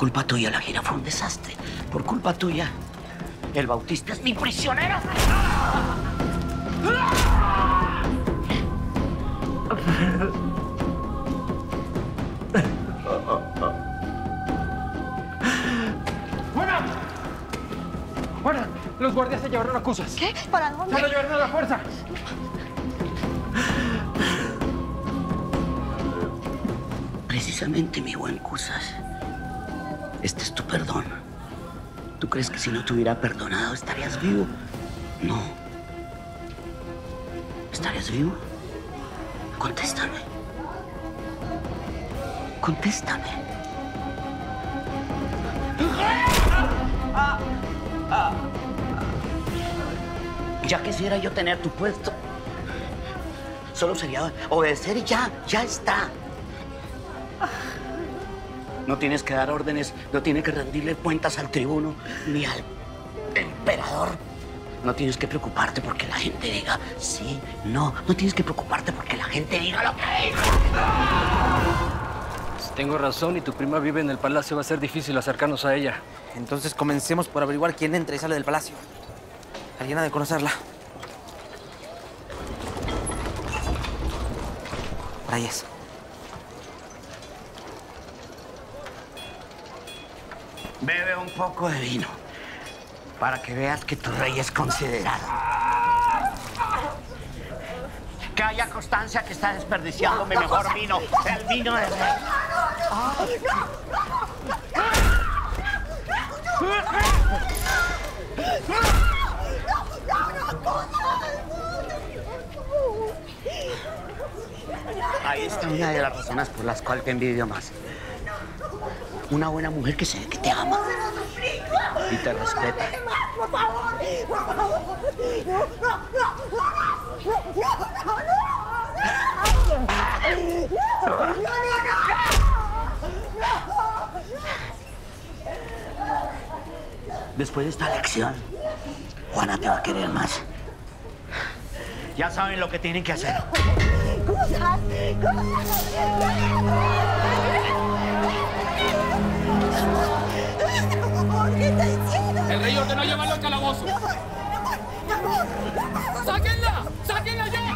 culpa tuya la gira fue un desastre. Por culpa tuya, el Bautista es mi prisionero. ¡Fuera! ¡Fuera! Los guardias se llevaron a Cusas. ¿Qué? ¿Para dónde? ¡Se lo llevaron a la fuerza! Precisamente, mi buen Cusas, este es tu perdón. ¿Tú crees que si no te hubiera perdonado estarías vivo? No. ¿Estarías vivo? Contéstame. Contéstame. Ya quisiera yo tener tu puesto. Solo sería obedecer y ya está. No tienes que dar órdenes, no tienes que rendirle cuentas al tribuno ni al emperador. No tienes que preocuparte porque la gente diga sí, no. No tienes que preocuparte porque la gente diga lo que diga. Si tengo razón y tu prima vive en el palacio, va a ser difícil acercarnos a ella. Entonces comencemos por averiguar quién entra y sale del palacio. Alguien ha de conocerla. Por ahí es. Bebe un poco de vino para que veas que tu rey es considerado. Que haya constancia que está desperdiciando mi mejor vino, el vino de rey. Ahí está una de las razones por las cuales te envidio más. Una buena mujer que sabe que te ama y te respeta. Por favor, por favor. Después de esta lección, Juana te va a querer más. Ya saben lo que tienen que hacer. El rey ordenó llevarlo al calabozo. ¡Sáquenla! ¡Sáquenla ya!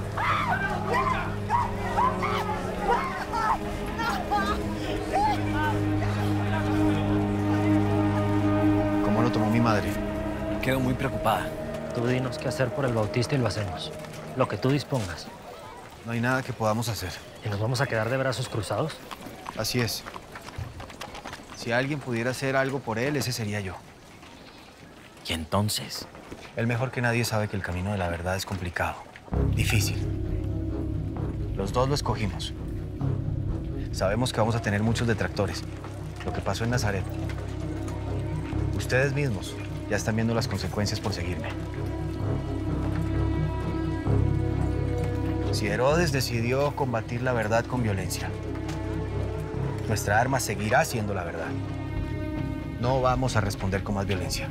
¿Cómo lo tomó mi madre? Quedo muy preocupada. Tú dinos qué hacer por el Bautista y lo hacemos. Lo que tú dispongas. No hay nada que podamos hacer. ¿Y nos vamos a quedar de brazos cruzados? Así es. Si alguien pudiera hacer algo por él, ese sería yo. ¿Y entonces? Él mejor que nadie sabe que el camino de la verdad es complicado, difícil. Los dos lo escogimos. Sabemos que vamos a tener muchos detractores. Lo que pasó en Nazaret. Ustedes mismos ya están viendo las consecuencias por seguirme. Si Herodes decidió combatir la verdad con violencia, nuestra arma seguirá siendo la verdad. No vamos a responder con más violencia.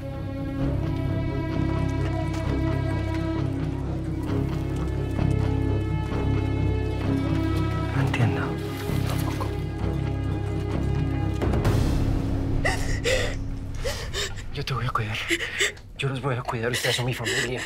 No entiendo. Tampoco. Yo te voy a cuidar. Yo los voy a cuidar. Ustedes son mi familia.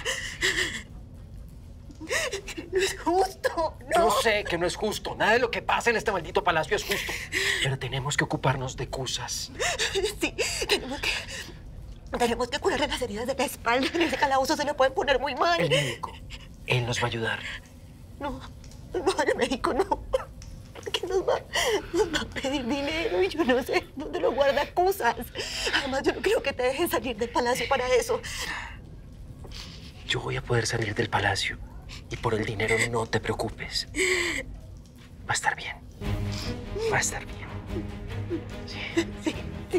No es justo, no. Yo sé que no es justo. Nada de lo que pasa en este maldito palacio es justo. Pero tenemos que ocuparnos de Cusas. Sí, tenemos que curarle las heridas de la espalda. En ese calabozo se le pueden poner muy mal. El médico. Él nos va a ayudar. No, el médico no. Porque nos va a pedir dinero y yo no sé dónde lo guarda Cusas. Además, yo no creo que te dejen salir del palacio para eso. Yo voy a poder salir del palacio. Y por el dinero no te preocupes. Va a estar bien. Va a estar bien. Sí. Sí, sí.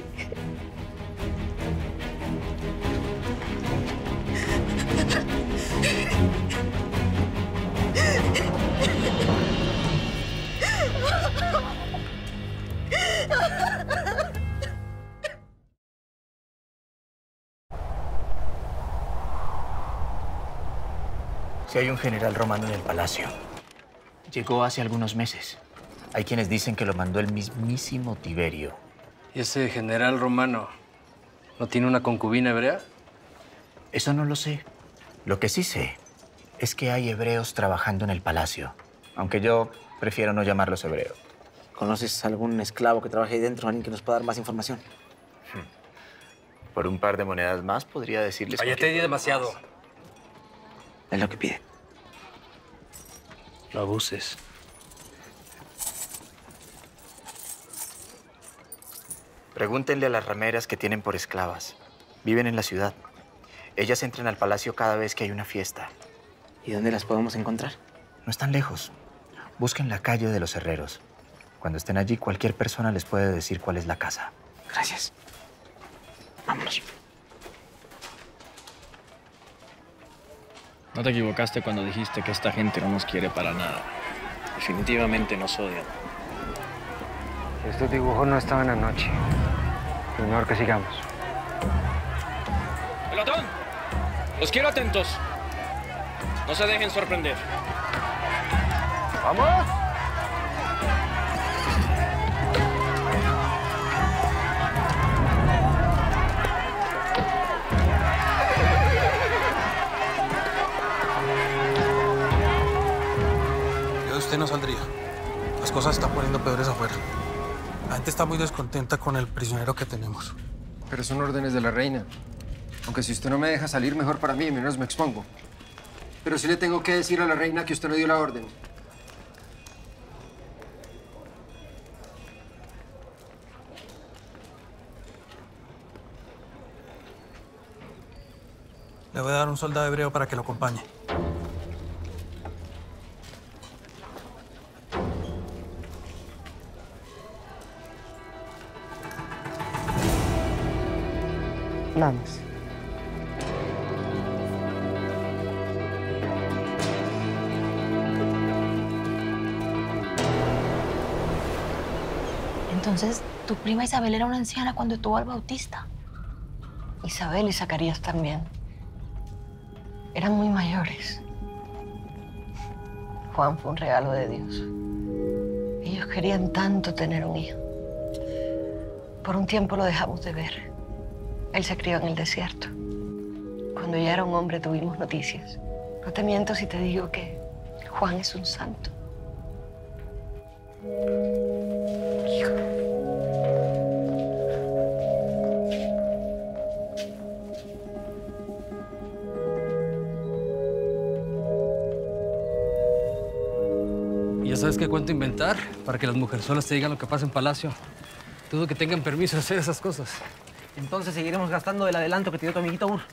Si hay un general romano en el palacio. Llegó hace algunos meses. Hay quienes dicen que lo mandó el mismísimo Tiberio. ¿Y ese general romano no tiene una concubina hebrea? Eso no lo sé. Lo que sí sé es que hay hebreos trabajando en el palacio, aunque yo prefiero no llamarlos hebreos. ¿Conoces algún esclavo que trabaje ahí dentro, alguien que nos pueda dar más información? Por un par de monedas más podría decirles... Vaya, te di demasiado. Es lo que pide. No abuses. Pregúntenle a las rameras que tienen por esclavas. Viven en la ciudad. Ellas entran al palacio cada vez que hay una fiesta. ¿Y dónde las podemos encontrar? No están lejos. Busquen la calle de los herreros. Cuando estén allí, cualquier persona les puede decir cuál es la casa. Gracias. Vámonos. No te equivocaste cuando dijiste que esta gente no nos quiere para nada. Definitivamente nos odian. Estos dibujos no estaban anoche. Es mejor que sigamos. ¡Pelotón! Los quiero atentos. No se dejen sorprender. ¡Vamos! Yo de usted no saldría. Las cosas se están poniendo peores afuera. La gente está muy descontenta con el prisionero que tenemos. Pero son órdenes de la reina. Aunque si usted no me deja salir, mejor para mí, menos me expongo. Pero sí le tengo que decir a la reina que usted no dio la orden. Le voy a dar un soldado hebreo para que lo acompañe. Vamos. Entonces, tu prima Isabel era una anciana cuando tuvo al Bautista. Isabel y Zacarías también. Eran muy mayores. Juan fue un regalo de Dios. Ellos querían tanto tener un hijo. Por un tiempo lo dejamos de ver. Él se crió en el desierto. Cuando ya era un hombre tuvimos noticias. No te miento si te digo que Juan es un santo. ¿Y ya sabes qué cuento inventar para que las mujerzuelas te digan lo que pasa en palacio? Dudo que tengan permiso de hacer esas cosas. Entonces seguiremos gastando del adelanto que te dio tu amiguito Ur.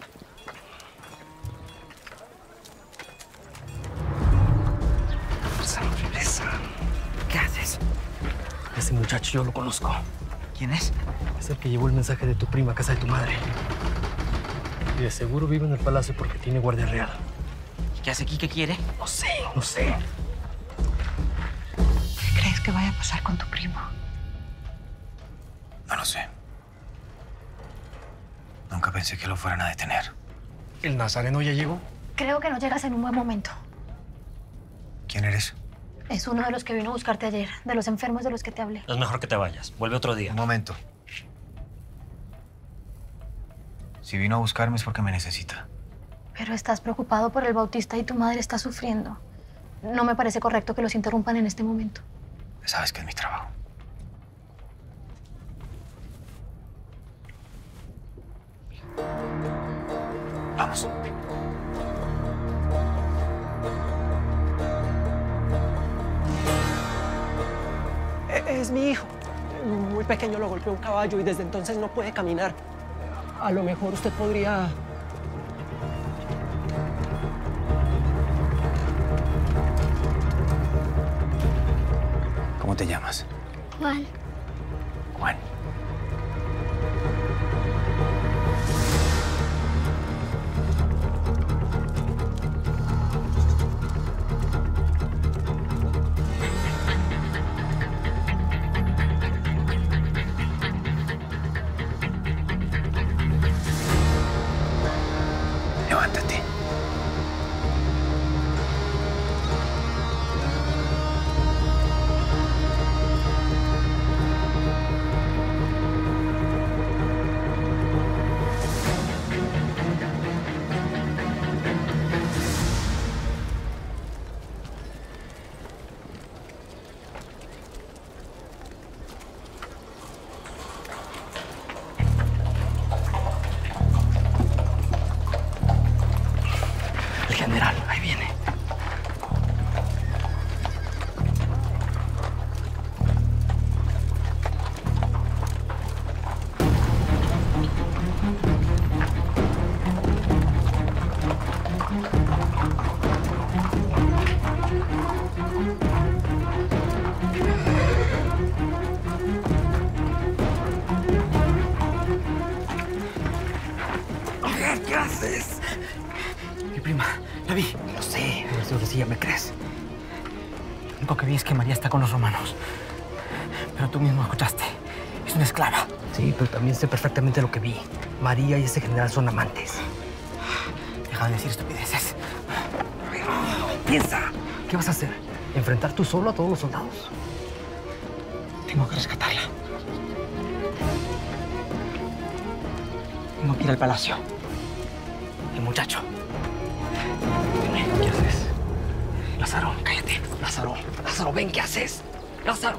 ¿Qué haces? Ese muchacho yo lo conozco. ¿Quién es? Es el que llevó el mensaje de tu prima a casa de tu madre. Y de seguro vive en el palacio porque tiene guardia real. ¿Qué hace aquí? ¿Qué quiere? No sé, no sé. ¿Qué crees que vaya a pasar con tu primo? No lo sé. Nunca pensé que lo fueran a detener. ¿El nazareno ya llegó? Creo que no llegas en un buen momento. ¿Quién eres? Es uno de los que vino a buscarte ayer, de los enfermos de los que te hablé. Es mejor que te vayas. Vuelve otro día. Un momento. Si vino a buscarme es porque me necesita. Pero estás preocupado por el Bautista y tu madre está sufriendo. No me parece correcto que los interrumpan en este momento. Sabes que es mi trabajo. Vamos. Es mi hijo. Muy pequeño lo golpeó un caballo y desde entonces no puede caminar. A lo mejor usted podría... ¿Cómo te llamas? Juan. Juan. Levántate. haces? Mi prima, la vi. Lo sé. Pero seguro si ya me crees. Lo único que vi es que María está con los romanos. Pero tú mismo escuchaste. Es una esclava. Sí, pero también sé perfectamente lo que vi. María y ese general son amantes. Deja de decir estupideces. Piensa. ¿Qué vas a hacer? ¿Enfrentar tú solo a todos los soldados? Tengo que rescatarla. Tengo que ir al palacio. El muchacho. Dime, ¿qué haces? Lázaro, cállate. Lázaro, Lázaro, ven, ¿qué haces? Lázaro.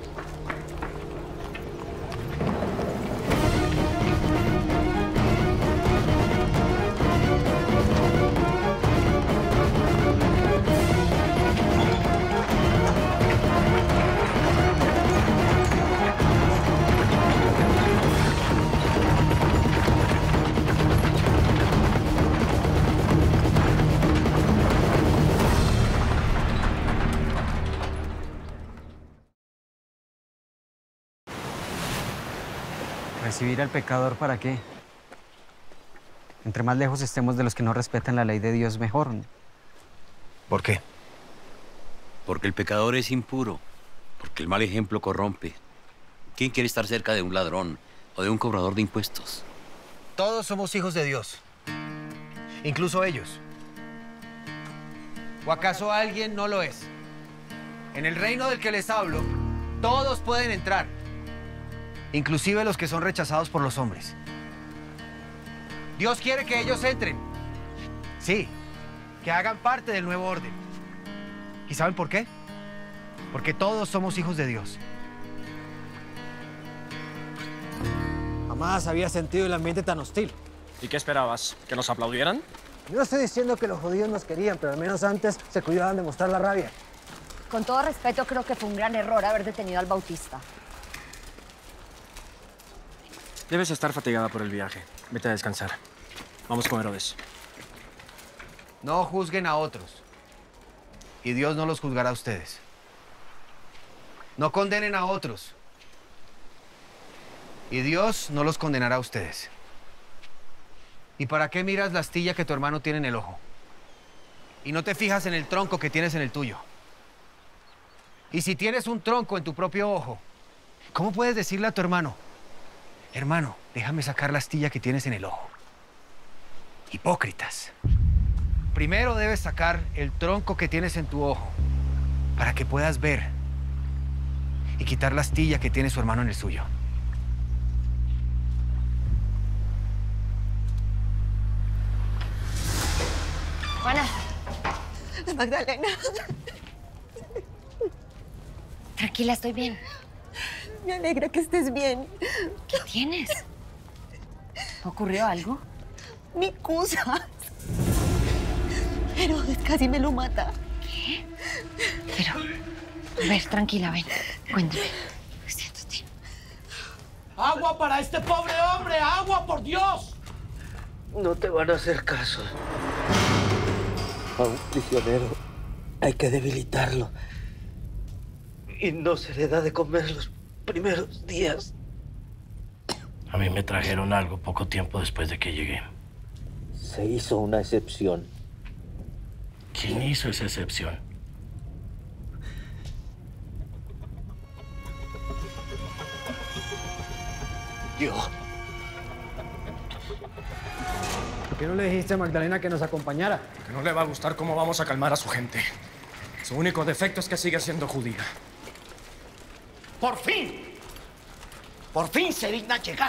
¿Recibir al pecador para qué? Entre más lejos estemos de los que no respetan la ley de Dios, mejor. ¿Por qué? Porque el pecador es impuro, porque el mal ejemplo corrompe. ¿Quién quiere estar cerca de un ladrón o de un cobrador de impuestos? Todos somos hijos de Dios, incluso ellos. ¿O acaso alguien no lo es? En el reino del que les hablo, todos pueden entrar, inclusive los que son rechazados por los hombres. Dios quiere que ellos entren. Sí, que hagan parte del nuevo orden. ¿Y saben por qué? Porque todos somos hijos de Dios. Jamás había sentido el ambiente tan hostil. ¿Y qué esperabas? ¿Que nos aplaudieran? Yo no estoy diciendo que los judíos nos querían, pero al menos antes se cuidaban de mostrar la rabia. Con todo respeto, creo que fue un gran error haber detenido al Bautista. Debes estar fatigada por el viaje. Vete a descansar. Vamos con Herodes. No juzguen a otros. Y Dios no los juzgará a ustedes. No condenen a otros. Y Dios no los condenará a ustedes. ¿Y para qué miras la astilla que tu hermano tiene en el ojo? Y no te fijas en el tronco que tienes en el tuyo. Y si tienes un tronco en tu propio ojo, ¿cómo puedes decirle a tu hermano: hermano, déjame sacar la astilla que tienes en el ojo? Hipócritas. Primero debes sacar el tronco que tienes en tu ojo para que puedas ver y quitar la astilla que tiene su hermano en el suyo. Juana. Magdalena. Tranquila, estoy bien. Me alegra que estés bien. ¿Qué tienes? ¿Ocurrió algo? Mi cusa. Herodes casi me lo mata. ¿Qué? Pero, a ver, tranquila, ven. Cuéntame. Siéntate. ¡Agua para este pobre hombre! ¡Agua, por Dios! No te van a hacer caso. A un prisionero hay que debilitarlo. Y no se le da de comer los primeros días. A mí me trajeron algo poco tiempo después de que llegué. Se hizo una excepción. ¿Quién hizo esa excepción? Yo. ¿Por qué no le dijiste a Magdalena que nos acompañara? Que no le va a gustar cómo vamos a calmar a su gente. Su único defecto es que sigue siendo judía. ¡Por fin! ¡Por fin se digna llegar!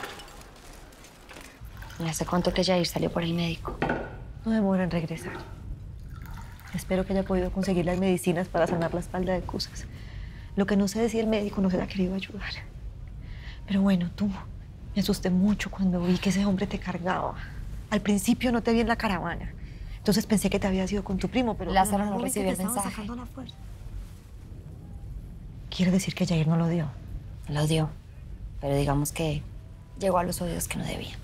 ¿Y hace cuánto que Jair salió por el médico? No demora en regresar. Espero que haya podido conseguir las medicinas para sanar la espalda de Cusas. Lo que no sé es si el médico nos ha querido ayudar. Pero bueno, tú, me asusté mucho cuando vi que ese hombre te cargaba. Al principio no te vi en la caravana. Entonces pensé que te habías ido con tu primo, pero... Lázaro no recibió el mensaje. Quiere decir que Jair no lo dio. Lo dio, pero digamos que llegó a los oídos que no debía.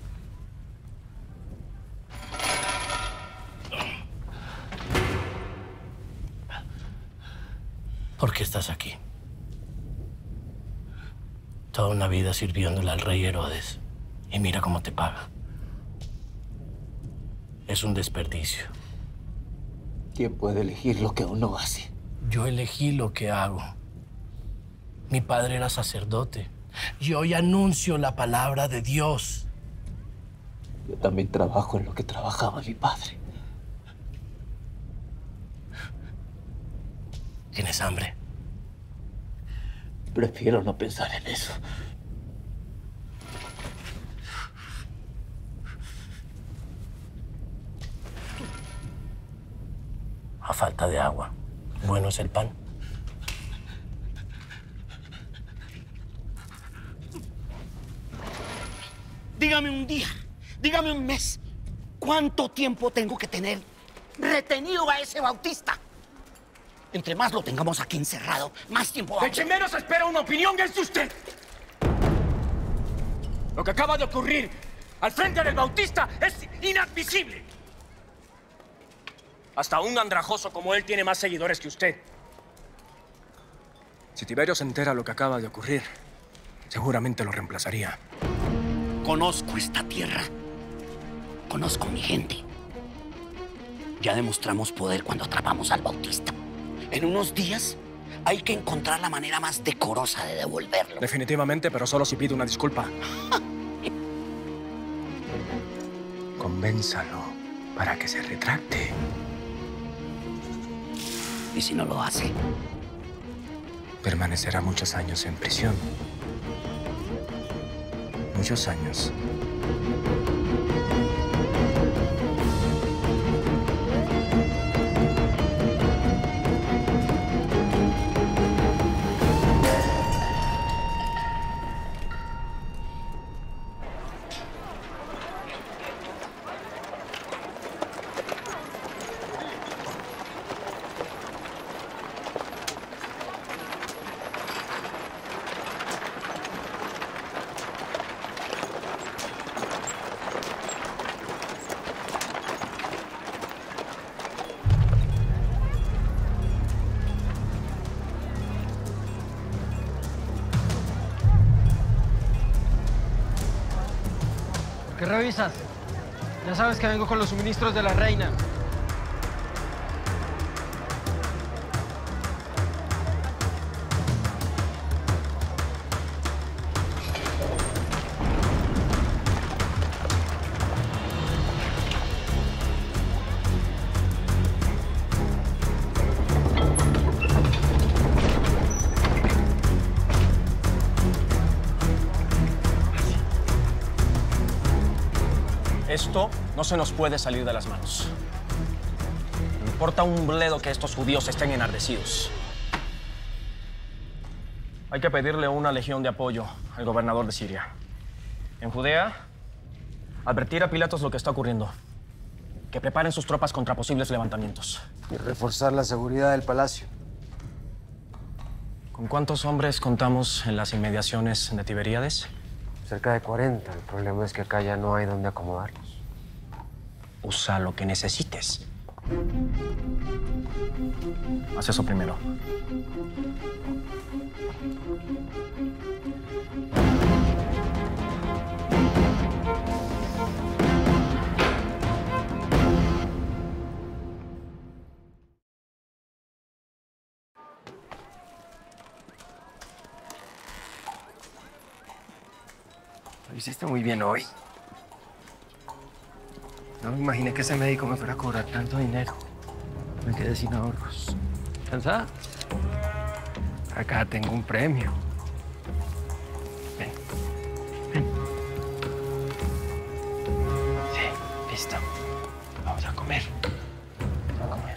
¿Por qué estás aquí? Toda una vida sirviéndole al rey Herodes. Y mira cómo te paga. es un desperdicio. ¿Quién puede elegir lo que uno hace? Yo elegí lo que hago. Mi padre era sacerdote. Y hoy anuncio la palabra de Dios. Yo también trabajo en lo que trabajaba mi padre. ¿Tienes hambre? Prefiero no pensar en eso. A falta de agua, bueno es el pan. Dígame un día, dígame un mes. ¿Cuánto tiempo tengo que tener retenido a ese Bautista? Entre más lo tengamos aquí encerrado, más tiempo vamos. De quien menos espera una opinión es de usted. Lo que acaba de ocurrir al frente del Bautista es inadmisible. Hasta un andrajoso como él tiene más seguidores que usted. Si Tiberio se entera lo que acaba de ocurrir, seguramente lo reemplazaría. Conozco esta tierra. Conozco mi gente. Ya demostramos poder cuando atrapamos al Bautista. En unos días hay que encontrar la manera más decorosa de devolverlo. Definitivamente, pero solo si pide una disculpa. Convénzalo para que se retracte. ¿Y si no lo hace? Permanecerá muchos años en prisión. Muchos años. ¿Qué revisas? Ya sabes que vengo con los suministros de la reina. Esto no se nos puede salir de las manos. Me importa un bledo que estos judíos estén enardecidos. Hay que pedirle una legión de apoyo al gobernador de Siria. En Judea, advertir a Pilatos lo que está ocurriendo. Que preparen sus tropas contra posibles levantamientos. Y reforzar la seguridad del palacio. ¿Con cuántos hombres contamos en las inmediaciones de Tiberíades? Cerca de 40. El problema es que acá ya no hay donde acomodarlos. Usa lo que necesites. Haz eso primero. Lo hiciste muy bien hoy. No me imaginé que ese médico me fuera a cobrar tanto dinero. Me quedé sin ahorros. ¿Cansada? Acá tengo un premio. Ven. Ven. Sí, listo. Vamos a comer. Vamos a comer.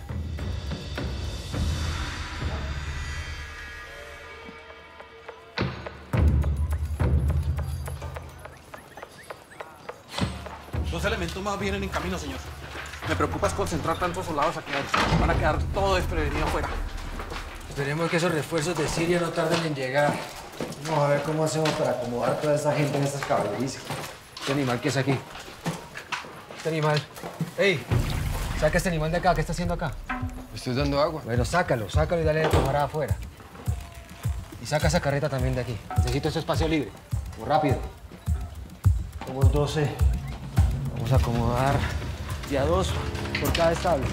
Los elementos más vienen en camino, señor. Me preocupa es concentrar tantos soldados aquí. Van a quedar todo desprevenido afuera. Esperemos que esos refuerzos de Siria no tarden en llegar. Vamos a ver cómo hacemos para acomodar a toda esa gente en estas caballerizas. ¿Este animal qué es aquí? Este animal. ¡Ey! Saca este animal de acá. ¿Qué está haciendo acá? Le estoy dando agua. Bueno, sácalo y dale de tomar afuera. Y saca esa carreta también de aquí. Necesito ese espacio libre. Muy rápido. Somos 12. Vamos a acomodar De a 2 por cada establo.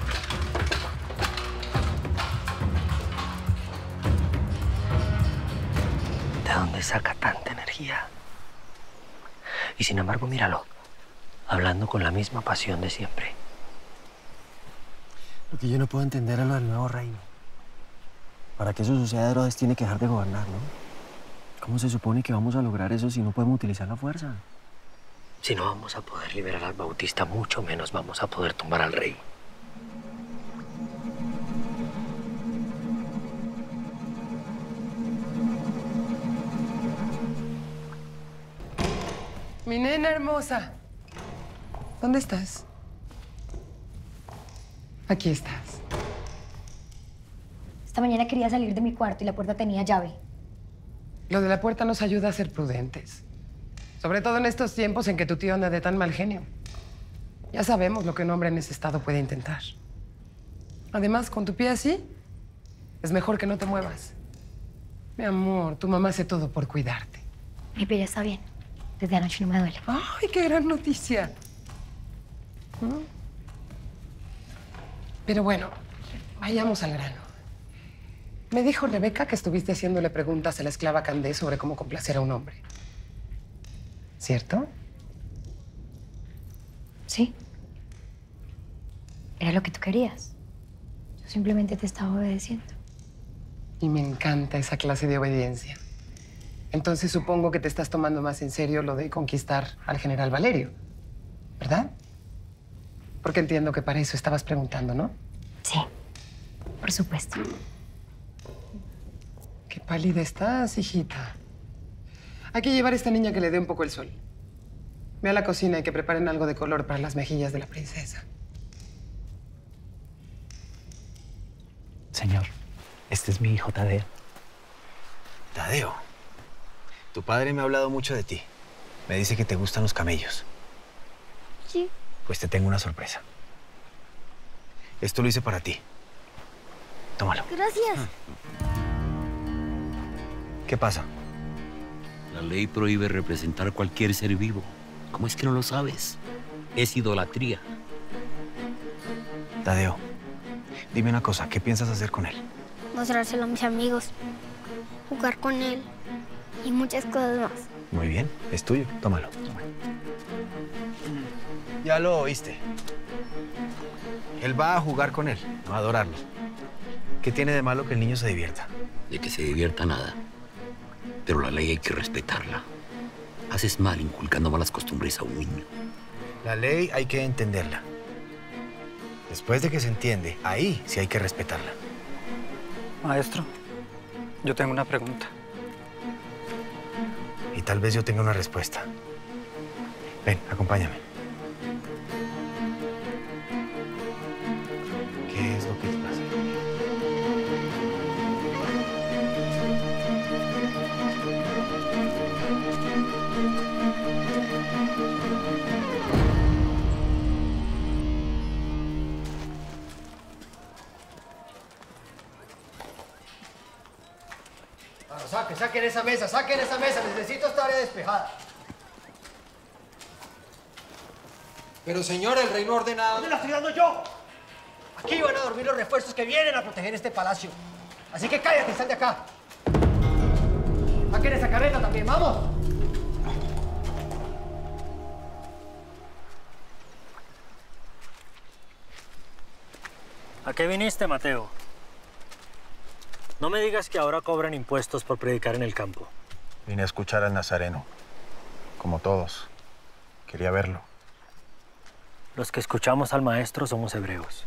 ¿De dónde saca tanta energía? Y sin embargo, míralo, hablando con la misma pasión de siempre. Lo que yo no puedo entender es lo del nuevo reino. Para que eso suceda, Herodes tiene que dejar de gobernar, ¿no? ¿Cómo se supone que vamos a lograr eso si no podemos utilizar la fuerza? Si no vamos a poder liberar al Bautista, mucho menos vamos a poder tumbar al rey. Mi nena hermosa, ¿dónde estás? Aquí estás. Esta mañana quería salir de mi cuarto y la puerta tenía llave. Lo de la puerta nos ayuda a ser prudentes. Sobre todo en estos tiempos en que tu tío anda de tan mal genio. Ya sabemos lo que un hombre en ese estado puede intentar. Además, con tu pie así, es mejor que no te muevas. Mi amor, tu mamá hace todo por cuidarte. Mi pie ya está bien. Desde anoche no me duele. ¡Ay, qué gran noticia! Pero bueno, vayamos al grano. Me dijo Rebeca que estuviste haciéndole preguntas a la esclava Candé sobre cómo complacer a un hombre. ¿Cierto? Sí. Era lo que tú querías. Yo simplemente te estaba obedeciendo. Y me encanta esa clase de obediencia. Entonces supongo que te estás tomando más en serio lo de conquistar al general Valerio, ¿verdad? Porque entiendo que para eso estabas preguntando, ¿no? Sí, por supuesto. Qué pálida estás, hijita. Hay que llevar a esta niña que le dé un poco el sol. Ve a la cocina y que preparen algo de color para las mejillas de la princesa. Señor, este es mi hijo Tadeo. Tadeo, tu padre me ha hablado mucho de ti. Me dice que te gustan los camellos. Sí. Pues te tengo una sorpresa. Esto lo hice para ti. Tómalo. Gracias. ¿Qué pasa? La ley prohíbe representar cualquier ser vivo. ¿Cómo es que no lo sabes? Es idolatría. Tadeo, dime una cosa. ¿Qué piensas hacer con él? Mostrárselo a mis amigos. Jugar con él. Y muchas cosas más. Muy bien, es tuyo. Tómalo. Ya lo oíste. Él va a jugar con él, no a adorarlo. ¿Qué tiene de malo que el niño se divierta? De que se divierta nada. Pero la ley hay que respetarla. Haces mal inculcando malas costumbres a un niño. La ley hay que entenderla. Después de que se entiende, ahí sí hay que respetarla. Maestro, yo tengo una pregunta. Y tal vez yo tenga una respuesta. Ven, acompáñame. ¿Qué es lo que te pasa? Saquen esa mesa, saquen esa mesa. Necesito esta área despejada. Pero señor, el reino ordenado... ¿Dónde la estoy dando yo? Aquí van a dormir los refuerzos que vienen a proteger este palacio. Así que cállate, sal de acá. Saquen esa carreta también, vamos. ¿A qué viniste, Mateo? No me digas que ahora cobran impuestos por predicar en el campo. Vine a escuchar al Nazareno, como todos. Quería verlo. Los que escuchamos al maestro somos hebreos.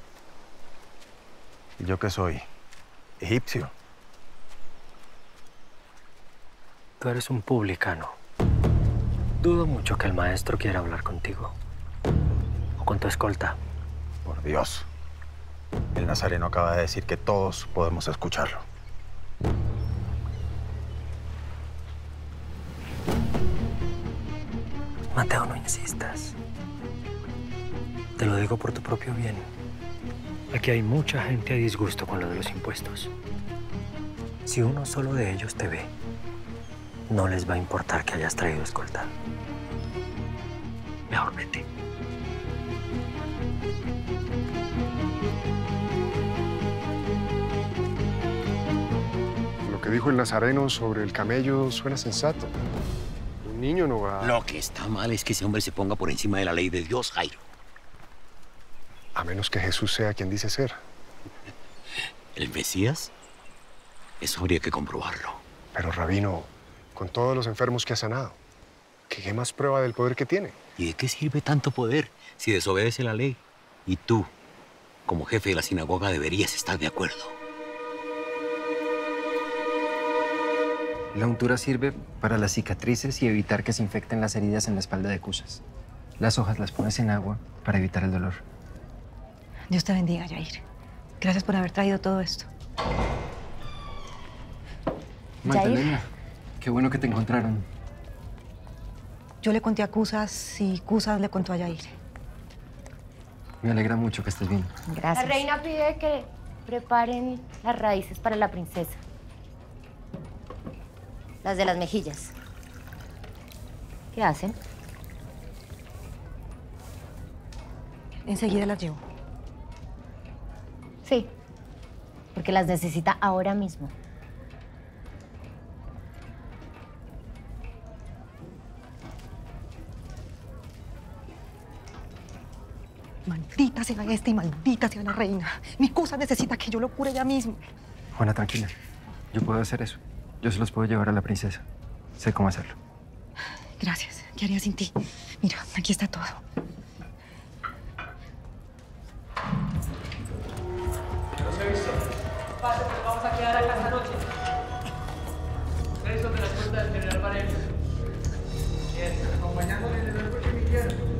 ¿Y yo qué soy? Egipcio. Tú eres un publicano. Dudo mucho que el maestro quiera hablar contigo. O con tu escolta. Por Dios. El Nazareno acaba de decir que todos podemos escucharlo. Mateo, no insistas. Te lo digo por tu propio bien. Aquí hay mucha gente a disgusto con lo de los impuestos. Si uno solo de ellos te ve, no les va a importar que hayas traído escolta. Mejor vete. que dijo el nazareno sobre el camello suena sensato. Un niño no va... Lo que está mal es que ese hombre se ponga por encima de la ley de Dios, Jairo. A menos que Jesús sea quien dice ser. ¿El Mesías? Eso habría que comprobarlo. Pero, rabino, con todos los enfermos que ha sanado, ¿qué más prueba del poder que tiene? ¿Y de qué sirve tanto poder si desobedece la ley? Y tú, como jefe de la sinagoga, deberías estar de acuerdo. La untura sirve para las cicatrices y evitar que se infecten las heridas en la espalda de Cusas. Las hojas las pones en agua para evitar el dolor. Dios te bendiga, Yair. Gracias por haber traído todo esto. Magdalena, qué bueno que te encontraron. Yo le conté a Cusas y Cusas le contó a Yair. Me alegra mucho que estés bien. Gracias. La reina pide que preparen las raíces para la princesa. Las de las mejillas. ¿Qué hacen? Enseguida las llevo. Sí, porque las necesita ahora mismo. Maldita sea esta y maldita sea la reina. Mi Cusa necesita que yo lo cure ya mismo. Juana, tranquila. Yo puedo hacer eso. Yo se los puedo llevar a la princesa. Sé cómo hacerlo. Gracias. ¿Qué haría sin ti? Mira, aquí está todo. Los he visto. Pase, pues vamos a quedar acá esta noche. Ustedes son de la escolta del general Varela. Bien, acompañándole en el barco que me quieren.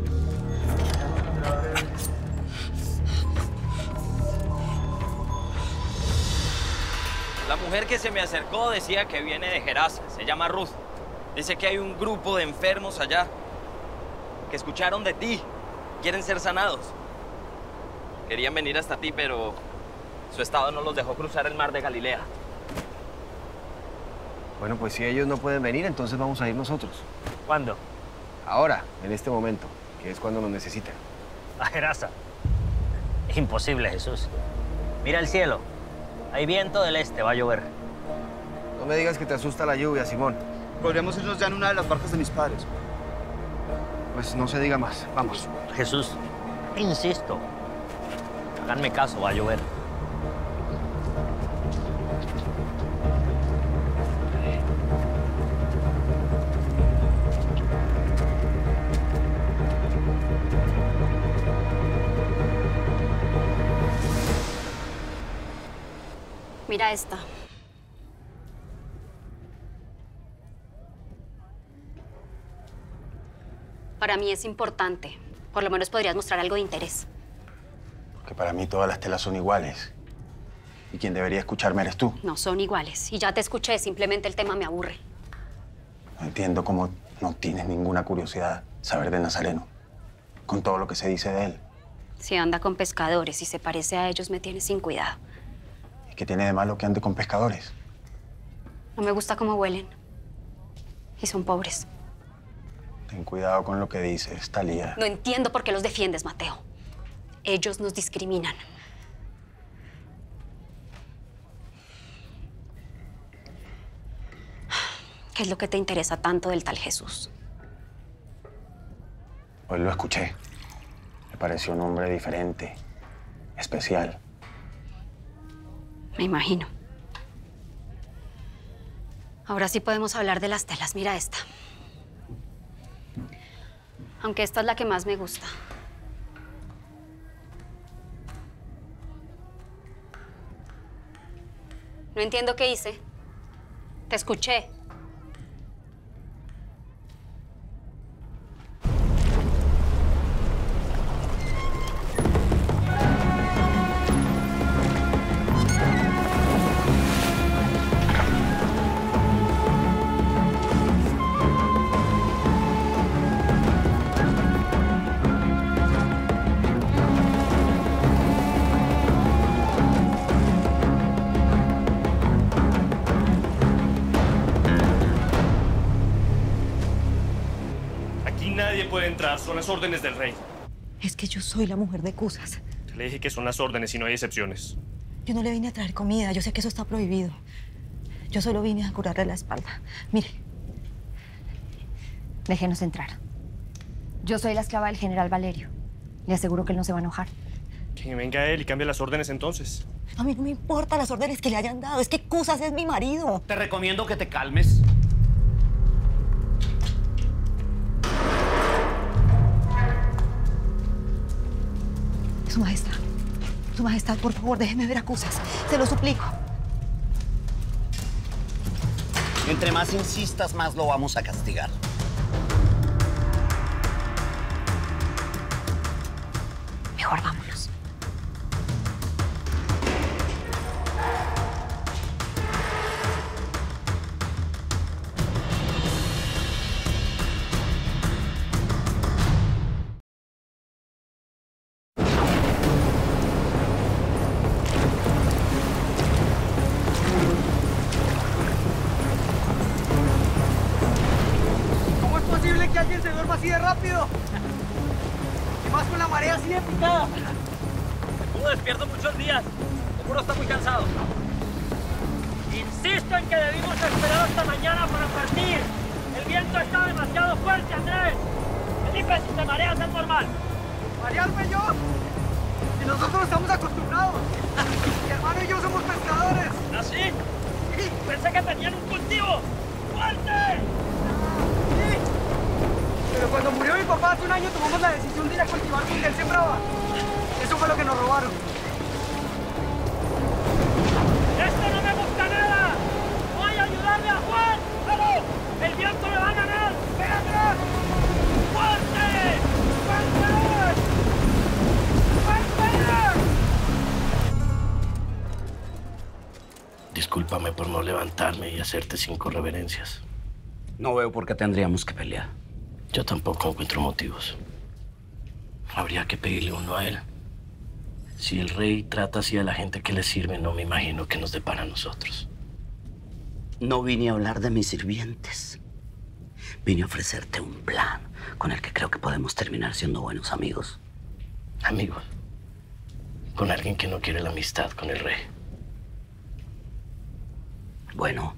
La mujer que se me acercó decía que viene de Gerasa, se llama Ruth. Dice que hay un grupo de enfermos allá que escucharon de ti, quieren ser sanados. Querían venir hasta ti, pero su estado no los dejó cruzar el mar de Galilea. Bueno, pues si ellos no pueden venir, entonces vamos a ir nosotros. ¿Cuándo? Ahora, en este momento, que es cuando nos necesitan. A Gerasa. Es imposible, Jesús. Mira el cielo. Hay viento del este, va a llover. No me digas que te asusta la lluvia, Simón. Podríamos irnos ya en una de las barcas de mis padres. Pues no se diga más. Vamos. Jesús, insisto. Háganme caso, va a llover. Mira esta. Para mí es importante. Por lo menos podrías mostrar algo de interés. Porque para mí todas las telas son iguales. Y quien debería escucharme eres tú. No son iguales. Y ya te escuché, simplemente el tema me aburre. No entiendo cómo no tienes ninguna curiosidad saber del Nazareno. Con todo lo que se dice de él. Si anda con pescadores y se parece a ellos, me tiene sin cuidado. ¿Y qué tiene de malo que ande con pescadores? No me gusta cómo huelen. Y son pobres. Ten cuidado con lo que dices, Talía. No entiendo por qué los defiendes, Mateo. Ellos nos discriminan. ¿Qué es lo que te interesa tanto del tal Jesús? Hoy lo escuché. Me pareció un hombre diferente, especial. Me imagino. Ahora sí podemos hablar de las telas. Mira esta. Aunque esta es la que más me gusta. No entiendo qué hice. Te escuché. Nadie puede entrar, son las órdenes del rey. Es que yo soy la mujer de Cusas. Le dije que son las órdenes y no hay excepciones. Yo no le vine a traer comida, yo sé que eso está prohibido. Yo solo vine a curarle la espalda. Mire. Déjenos entrar. Yo soy la esclava del general Valerio. Le aseguro que él no se va a enojar. Que venga él y cambie las órdenes entonces. A mí no me importan las órdenes que le hayan dado. Es que Cusas es mi marido. Te recomiendo que te calmes. Su Majestad, por favor, déjeme ver a Cusas. Se lo suplico. Entre más insistas, más lo vamos a castigar. Mejor vámonos. ¿Cómo es posible que alguien se duerma así de rápido? Y más con la marea así de picada. Estuvo despierto muchos días. Seguro está muy cansado. Insisto en que debimos esperar hasta mañana para partir. El viento está demasiado fuerte, Andrés. Felipe, si te mareas es normal. ¿Marearme yo? Y nosotros estamos acostumbrados. Mi hermano y yo somos pescadores. ¿Ah, sí? Pensé que tenían un cultivo. ¡Fuerte! Sí. Pero cuando murió mi papá hace un año tomamos la decisión de ir a cultivar donde él sembraba. Eso fue lo que nos robaron. ¡Esto no me gusta nada! ¡Voy a ayudarle a Juan! ¡Pero el viento me va a ganar! ¡Ven atrás! ¡Fuerte! ¡Fuerte! ¡Fuerte! Discúlpame por no levantarme y hacerte 5 reverencias. No veo por qué tendríamos que pelear. Yo tampoco encuentro motivos. Habría que pedirle uno a él. Si el rey trata así a la gente que le sirve, no me imagino que nos depara a nosotros. No vine a hablar de mis sirvientes. Vine a ofrecerte un plan con el que creo que podemos terminar siendo buenos amigos. ¿Amigos? Con alguien que no quiere la amistad con el rey. Bueno,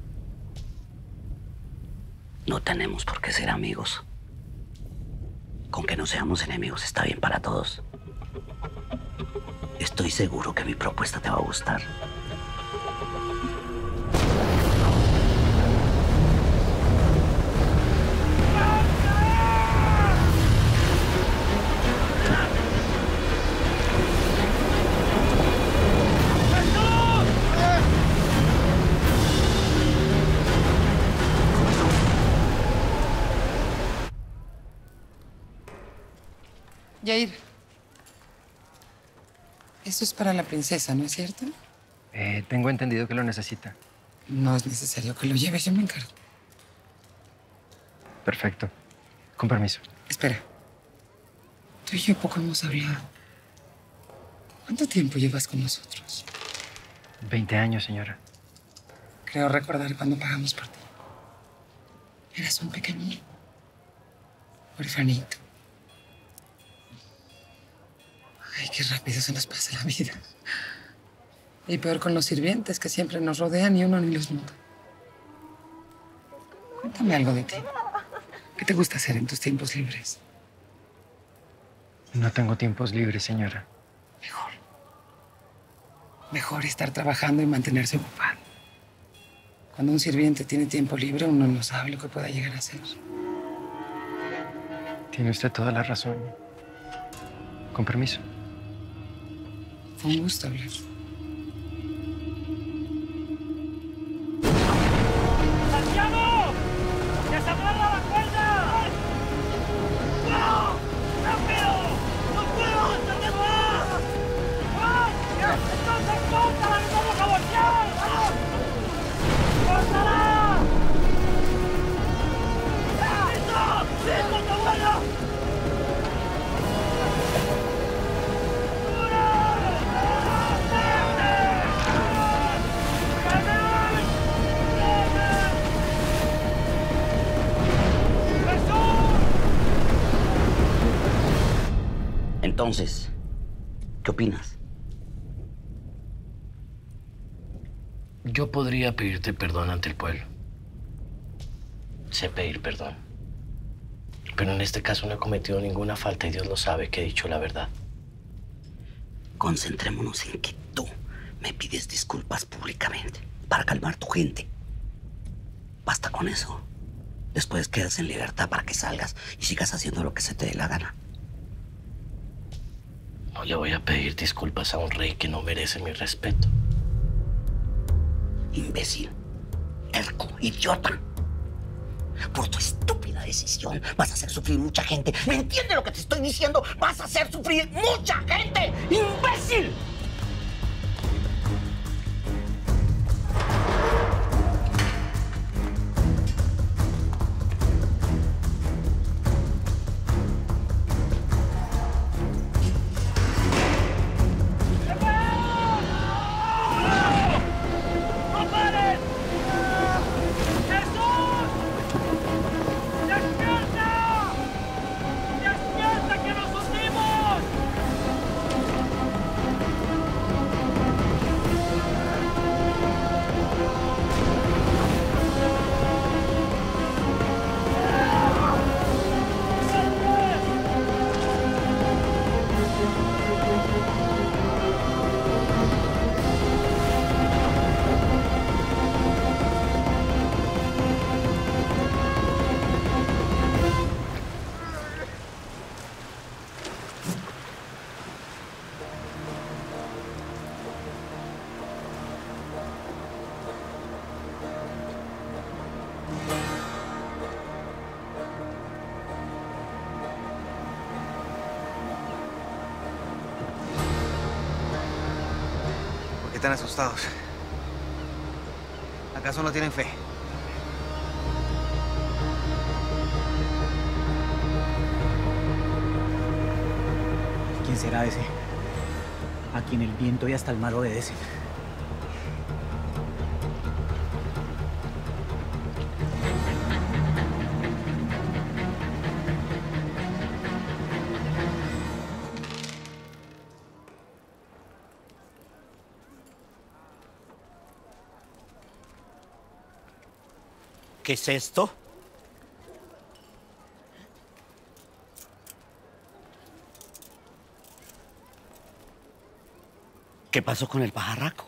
no tenemos por qué ser amigos. Con que no seamos enemigos está bien para todos. Estoy seguro que mi propuesta te va a gustar. Yair, eso es para la princesa, ¿no es cierto? Tengo entendido que lo necesita. No es necesario que lo lleves, yo me encargo. Perfecto. Con permiso. Espera. Tú y yo poco hemos hablado. ¿Cuánto tiempo llevas con nosotros? 20 años, señora. Creo recordar cuando pagamos por ti. Eras un pequeñito. Orfanito. Ay, qué rápido se nos pasa la vida. Y peor con los sirvientes que siempre nos rodean y uno ni los nota. Cuéntame algo de ti. ¿Qué te gusta hacer en tus tiempos libres? No tengo tiempos libres, señora. Mejor estar trabajando y mantenerse ocupado. Cuando un sirviente tiene tiempo libre, uno no sabe lo que pueda llegar a hacer. Tiene usted toda la razón. Con permiso. Fue un gusto hablar. ¡Santiago! ¡Desamarra la cuerda! ¡No! ¡Rápido! ¡No puedo hacerlo más! ¡Juan! ¡Entonces córtala! ¡No vamos a voltear! ¡Córtala! ¡Listo! ¡Listo, tu abuelo! Entonces, ¿qué opinas? Yo podría pedirte perdón ante el pueblo. Sé pedir perdón. Pero en este caso no he cometido ninguna falta y Dios lo sabe que he dicho la verdad. Concentrémonos en que tú me pides disculpas públicamente para calmar tu gente. Basta con eso. Después quedas en libertad para que salgas y sigas haciendo lo que se te dé la gana. No le voy a pedir disculpas a un rey que no merece mi respeto. Imbécil, terco, idiota. Por tu estúpida decisión vas a hacer sufrir mucha gente. ¿Me entiendes lo que te estoy diciendo? Vas a hacer sufrir mucha gente, imbécil. ¿Por qué tan asustados? ¿Acaso no tienen fe? ¿Quién será ese? A quien el viento y hasta el mar obedecen. ¿Qué es esto? ¿Qué pasó con el pajarraco?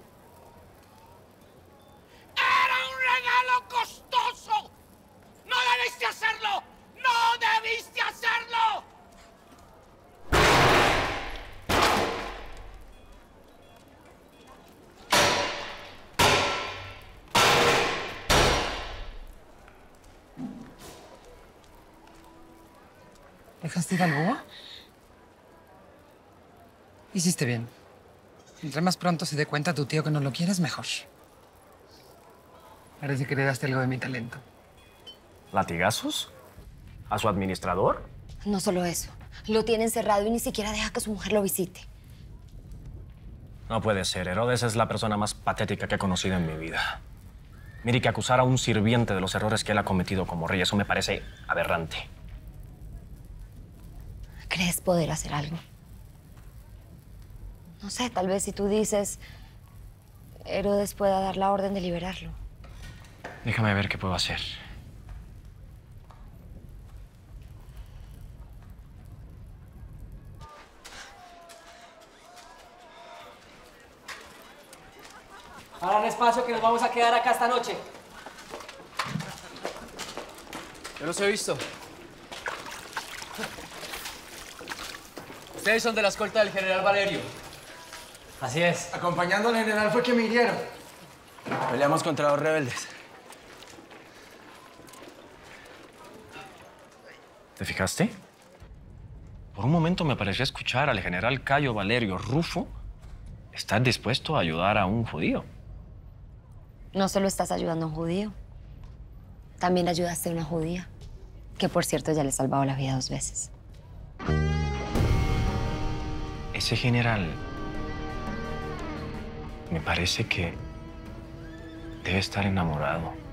¡Era un regalo costoso! ¡No debiste hacerlo! ¡No debiste hacerlo! ¿Dejaste ir al búho? Hiciste bien. Entre más pronto se dé cuenta tu tío que no lo quieres, mejor. Parece que le daste algo de mi talento. ¿Latigazos? ¿A su administrador? No solo eso. Lo tiene encerrado y ni siquiera deja que su mujer lo visite. No puede ser. Herodes es la persona más patética que he conocido en mi vida. Mire, que acusar a un sirviente de los errores que él ha cometido como rey, eso me parece aberrante. ¿Crees poder hacer algo? No sé, tal vez si tú dices, Herodes pueda dar la orden de liberarlo. Déjame ver qué puedo hacer. Hagan espacio que nos vamos a quedar acá esta noche. Yo los he visto. Ustedes son de la escolta del general Valerio. Así es. Acompañando al general fue que me hirieron. Peleamos contra los rebeldes. ¿Te fijaste? Por un momento me pareció escuchar al general Cayo Valerio Rufo estar dispuesto a ayudar a un judío. No solo estás ayudando a un judío, también ayudaste a una judía, que por cierto ya le he salvado la vida 2 veces. Ese general me parece que debe estar enamorado.